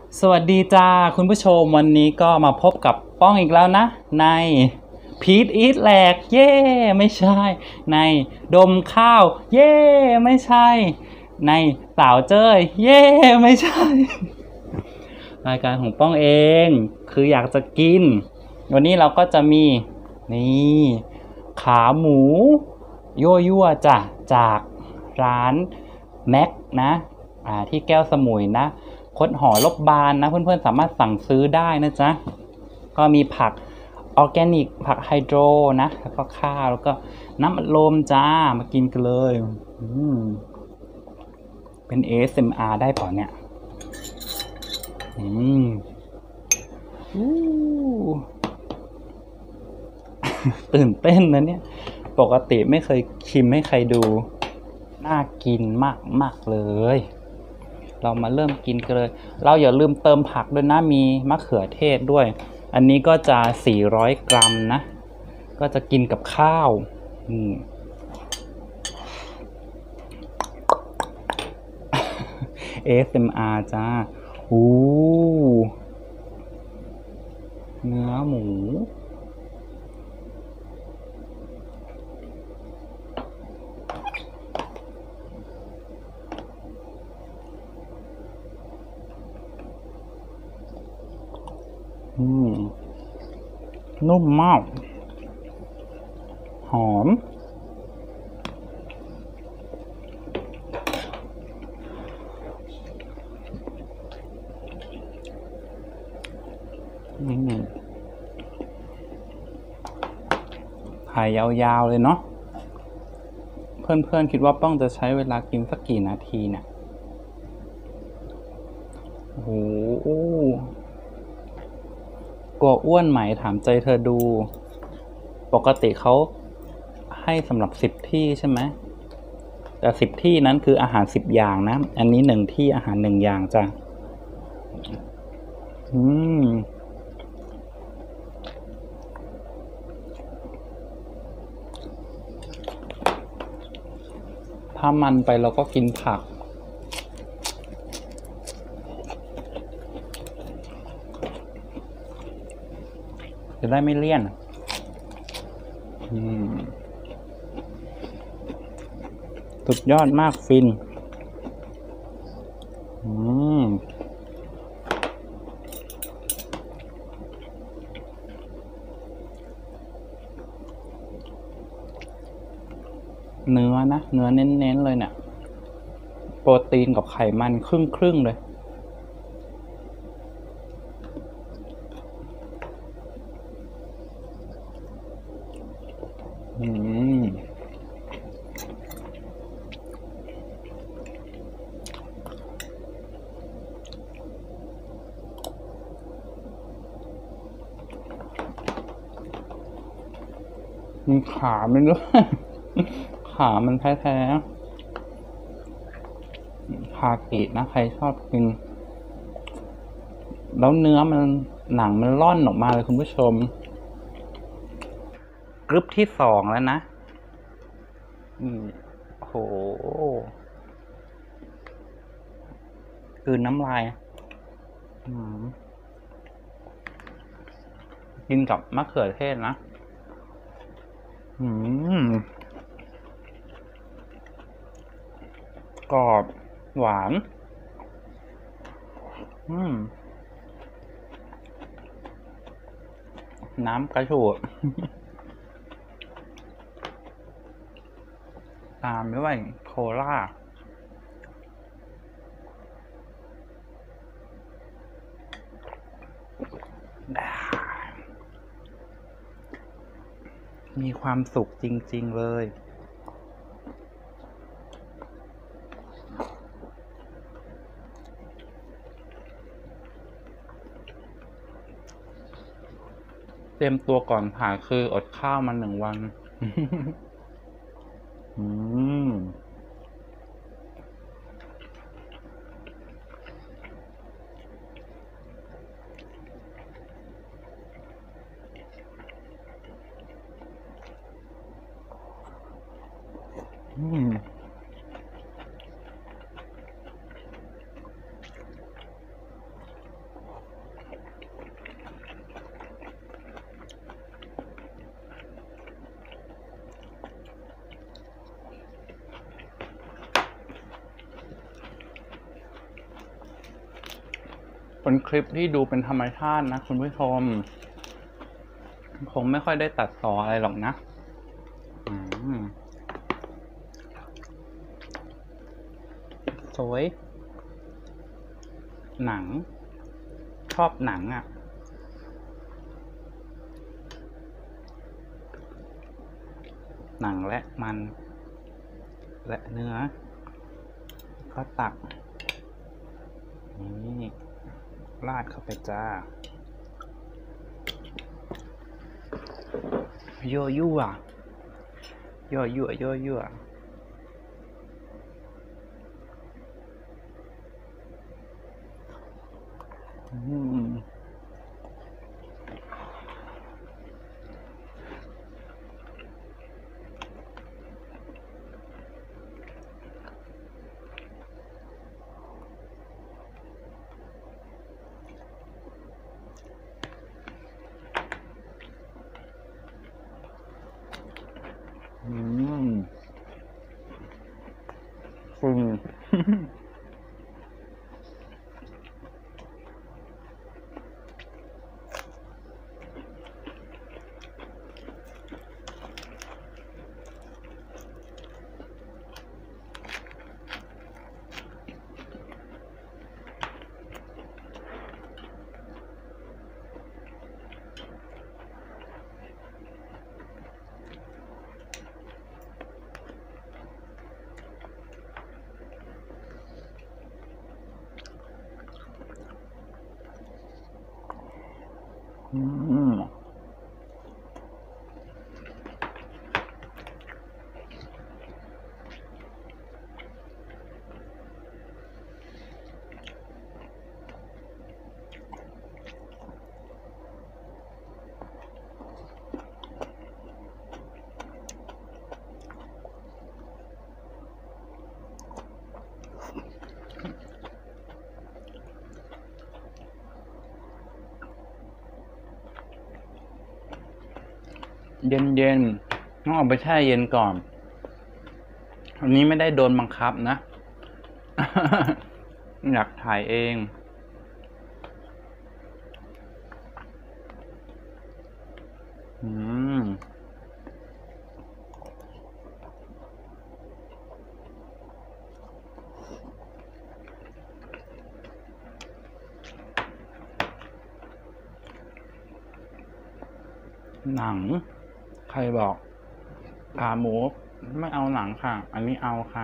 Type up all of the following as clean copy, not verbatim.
สวัสดีจ้าคุณผู้ชมวันนี้ก็มาพบกับป้องอีกแล้วนะในพีทอีทแหลกเย่ไม่ใช่ในดมข้าวเย่ไม่ใช่ในสาวเจ้ยเย่ไม่ใช่รายการของป้องเองคืออยากจะกินวันนี้เราก็จะมีนี่ขาหมูยั่วจ้ะจากร้านแม็กนะที่แก้วสมุยนะคดหอลบบานนะเพื่อนๆสามารถสั่งซื้อได้นะจ๊ะก็มีผักออร์แกนิกผักไฮโดรนะแล้วก็ข้าวแล้วก็น้ำอัดลมจ้ามากินกันเลยเป็น ASMR ได้ป่ะเนี่ยตื่นเต้นนะเนี่ยปกติไม่เคยชิมให้ใครดูน่ากินมากๆเลยเรามาเริ่มกินกันเลยเราอย่าลืมเติมผักด้วยนะมีมะเขือเทศด้วยอันนี้ก็จะ400 กรัมนะก็จะกินกับข้าวASMR จ้าเนื้อหมูนุ่มมากหอมถ่ายยาวๆเลยเนาะเพื่อนๆคิดว่าป้องจะใช้เวลากินสักกี่นาทีเนี่ยโอ้โหกลัวอ้วนไหมถามใจเธอดูปกติเขาให้สำหรับ10 ที่ใช่ไหมแต่10 ที่นั้นคืออาหาร10 อย่างนะอันนี้1 ที่อาหาร1 อย่างจ้ะถ้ามันไปเราก็กินผักจะได้ไม่เลี่ยนสุดยอดมากฟินเนื้อนะเนื้อเน้นๆเลยเนี่ยโปรตีนกับไขมันครึ่งเลยมีขามันด้วยขามันแท้ๆคากินะใครชอบกินแล้วเนื้อมันหนังมันร่อนออกมาเลยคุณผู้ชมกรึ๊บที่2แล้วนะโอ้โหคืนน้ำลายกินกับมะเขือเทศนะกรอบหวานน้ำกระชูดตามด้วยโคลามีความสุขจริงๆเลยเตรียมตัวก่อนผ่าคืออดข้าวมา1 วันเป็นคลิปที่ดูเป็นธรรมชาตินะคุณผู้ชมคงไม่ค่อยได้ตัดต่ออะไรหรอกนะสวยหนังชอบหนังอ่ะหนังและมันและเนื้อก็ตักนี่ราดเข้าไปจ้ายั่วยั่วยั่วยั่วยั่วยั่วฟึ่งเย็นๆต้องเอาไปแช่เย็นก่อนอันนี้ไม่ได้โดนบังคับนะ อยากถ่ายเองหนังใครบอกขาหมูไม่เอาหนังค่ะอันนี้เอาค่ะ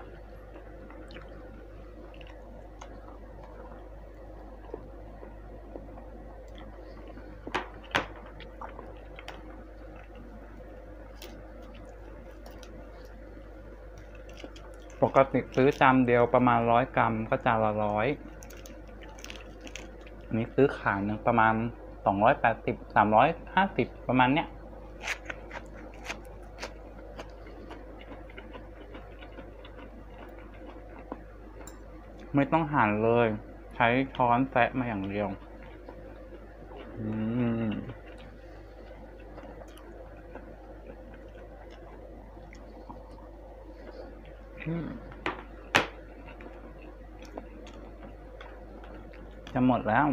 ปกติซื้อจานเดียวประมาณ100 กรัมก็จานละ100อันนี้ซื้อขาหนึ่งประมาณ280 350ประมาณเนี้ยไม่ต้องหั่นเลยใช้ช้อนแซะมาอย่างเดียวจะหมดแล้ว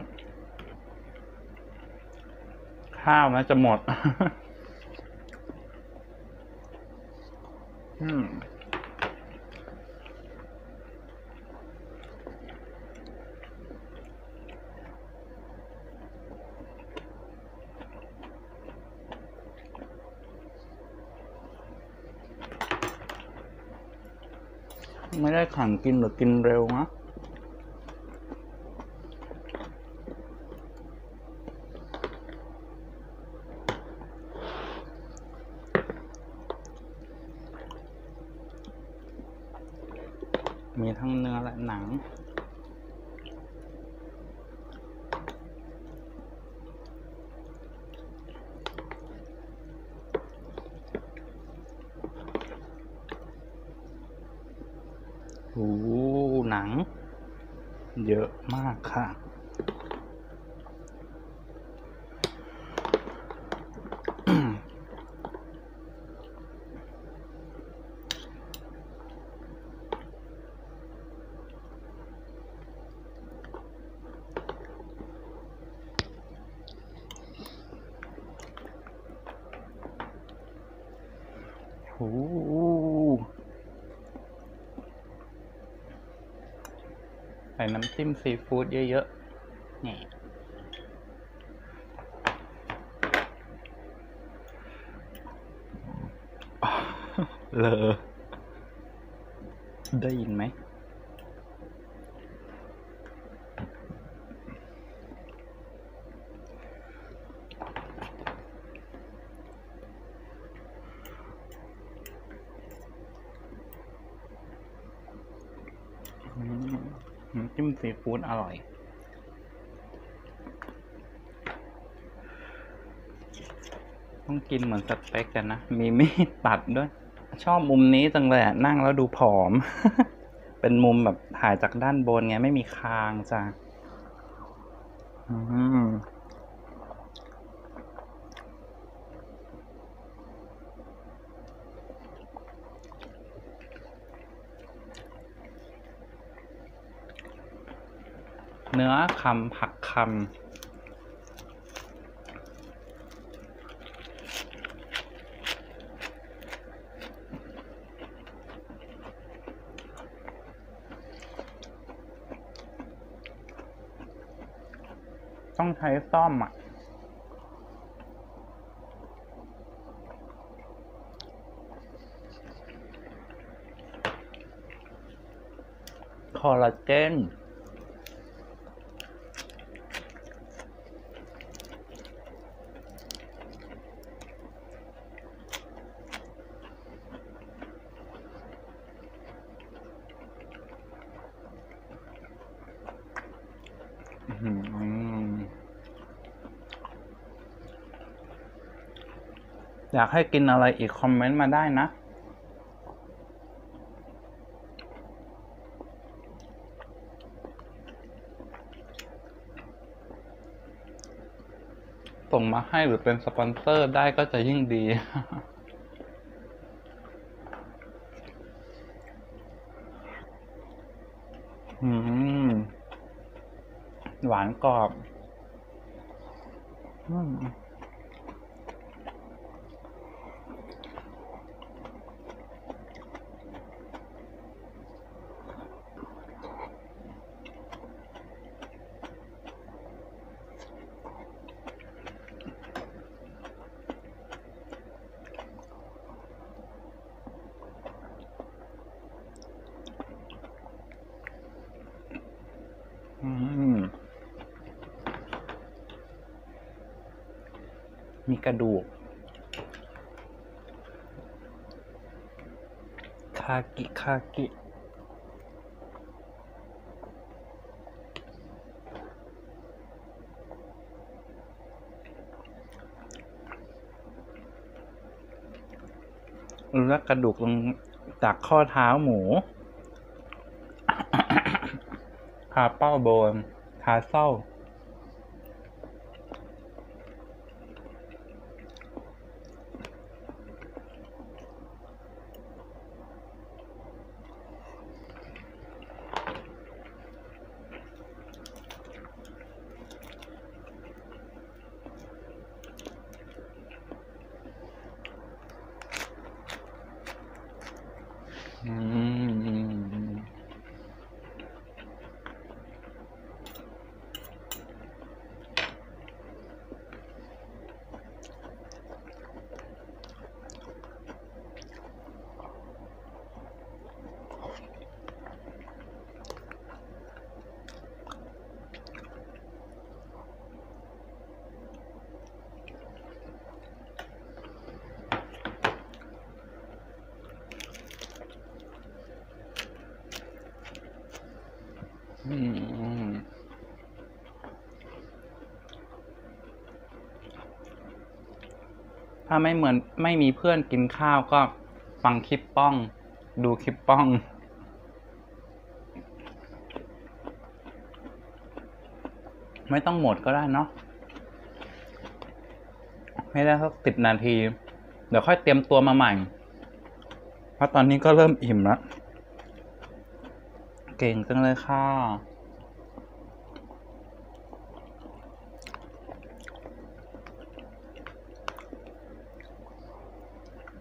ข้าวนะจะหมดไม่ได้ขังกินหรือกินเร็วนะมีทั้งเนื้อและหนังโอ้หนังเยอะมากค่ะใส่น้ำจิ้มซีฟู้ดเยอะๆนี่เลอได้ยินไหมน้ำจิ้มซีฟู้ดอร่อยต้องกินเหมือนสเต็กกันนะมีมีดตัดด้วยชอบมุมนี้จังเลยอะนั่งแล้วดูผอม เป็นมุมแบบถ่ายจากด้านบนไงไม่มีคางจ้ะเนื้อคำผักคำต้องใช้ซ่อมอ่ะคอลลาเจนอยากให้กินอะไรอีกคอมเมนต์มาได้นะส่งมาให้หรือเป็นสปอนเซอร์ได้ก็จะยิ่งดี หวานกรอบมีกระดูกคากิรู้ว่ากระดูกลงจากข้อเท้าหมู คาเป้าโบนคาเซ้าถ้าไม่มีเพื่อนกินข้าวก็ฟังคลิปป้องดูคลิปป้องไม่ต้องหมดก็ได้เนาะไม่ได้สัก10 นาทีเดี๋ยวค่อยเตรียมตัวมาใหม่เพราะตอนนี้ก็เริ่มอิ่มแล้วเก่งจังเลยค่ะ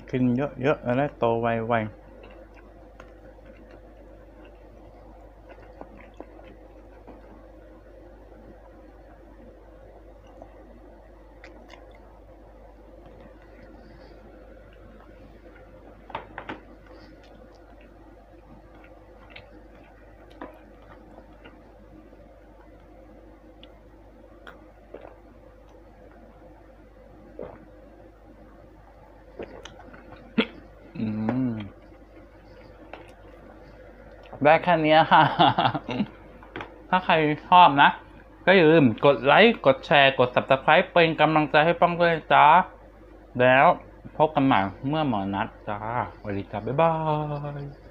กินเยอะๆแล้วได้โตไวๆได้แค่นี้ค่ะ ถ้าใครชอบนะ ก็อย่าลืมกดไลค์ กดแชร์ กด Subscribe เป็นกำลังใจให้ป้องด้วยจ้า แล้วพบกันใหม่เมื่อหมอนัดจ้าสวัสดีครับ บ๊ายบาย